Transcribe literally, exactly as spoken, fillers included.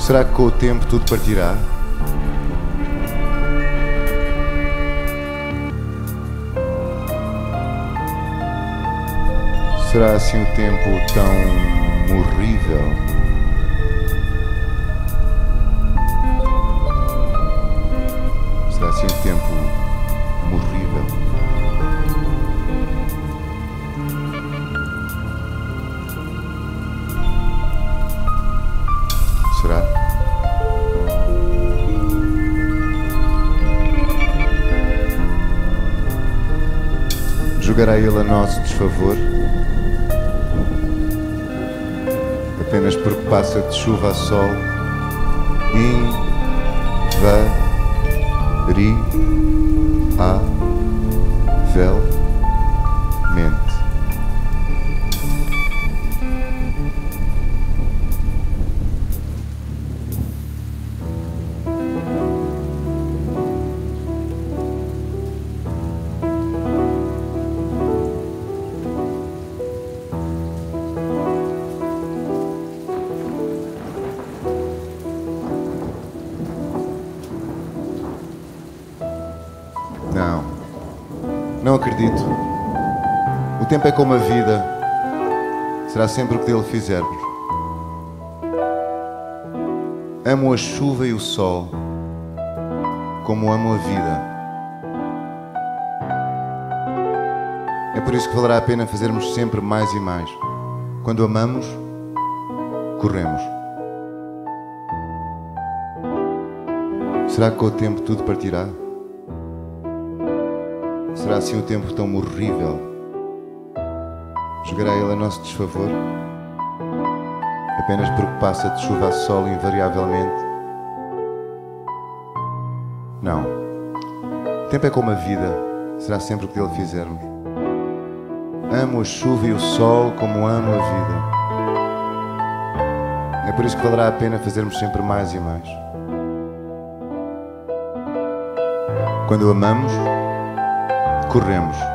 Será que com o tempo tudo partirá? Será assim o tempo tão horrível? Será assim o tempo horrível? Será? Jogará ele a nosso desfavor? Apenas porque passa de chuva a sol, invariavelmente. Não, não acredito. O tempo é como a vida, será sempre o que dele fizermos. Amo a chuva e o sol, como amo a vida. É por isso que valerá a pena fazermos sempre mais e mais. Quando amamos, corremos. Será que com o tempo tudo partirá? Será assim o tempo tão horrível? Jogará ele a nosso desfavor? Apenas porque passa de chuva a sol invariavelmente? Não. O tempo é como a vida, será sempre o que dele fizermos. Amo a chuva e o sol como amo a vida. É por isso que valerá a pena fazermos sempre mais e mais. Quando amamos, corremos.